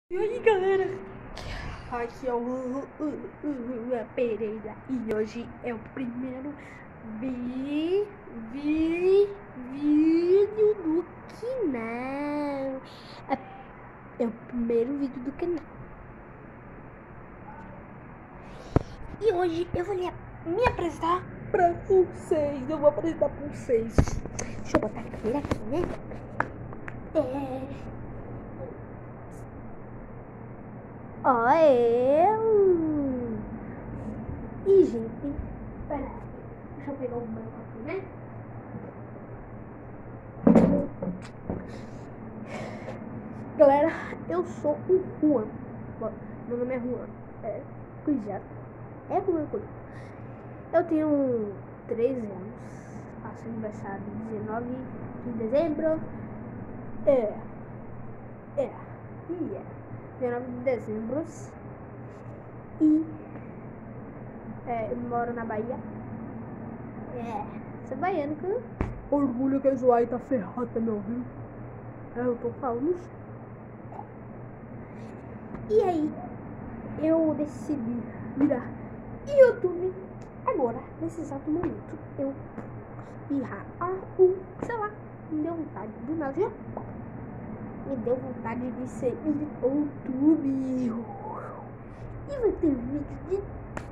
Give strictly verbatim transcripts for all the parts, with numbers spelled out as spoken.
E aí galera, aqui é o uh, uh, uh, Pereira e hoje é o primeiro vi, vi, vídeo do canal. É, é o primeiro vídeo do canal. E hoje eu vou me apresentar pra vocês. Eu vou apresentar pra vocês. Deixa eu botar a câmera aqui, né? É... Ó, eu. E gente, pera aí, deixa eu pegar um banco aqui, né? Galera, eu sou o Juan. Meu nome é Juan. É, cuidado. É Juan Cuidado. Eu tenho treze anos. Faço aniversário dezenove de dezembro. É. É. E é. dezenove de dezembro. E é, eu moro na Bahia. É, sou baiano, que orgulho que a Zoai tá ferrada, tá me ouvindo? É, eu tô falando isso. E aí, eu decidi virar YouTube agora, nesse exato momento. Eu espirrar ah, um, sei lá, me deu vontade do nada, já. Me deu vontade de ser YouTube. E vai ter vídeo de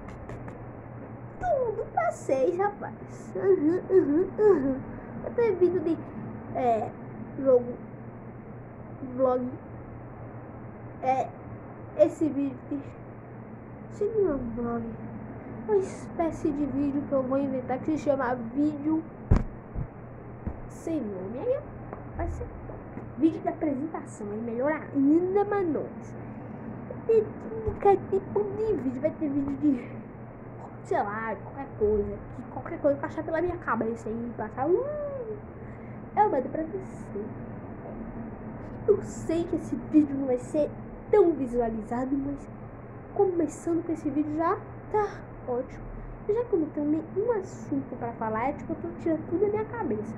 tudo pra vocês, rapaz. Uhum, uhum, uhum. Vai ter vídeo de é, jogo, vlog. É, esse vídeo de... Isso não é um vlog. Uma espécie de vídeo que eu vou inventar que se chama vídeo sem nome. Aí vai ser vídeo de apresentação, é melhor ainda, manos. Tem qualquer tipo de vídeo, vai ter vídeo de, sei lá, qualquer coisa, de qualquer coisa que eu achar pela minha cabeça e passar. Uh, eu mando pra você. Eu sei que esse vídeo não vai ser tão visualizado, mas começando com esse vídeo já tá ótimo. Já que eu não tenho nenhum assunto pra falar, é tipo, eu tô tirando tudo da minha cabeça.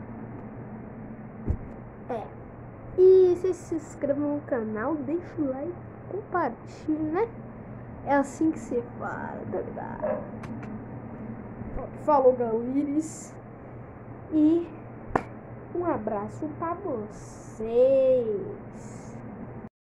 É. E se se inscrevam no canal, deixa o like, compartilha, né? É assim que se fala, tá ligado? Falou, galires. E um abraço pra vocês.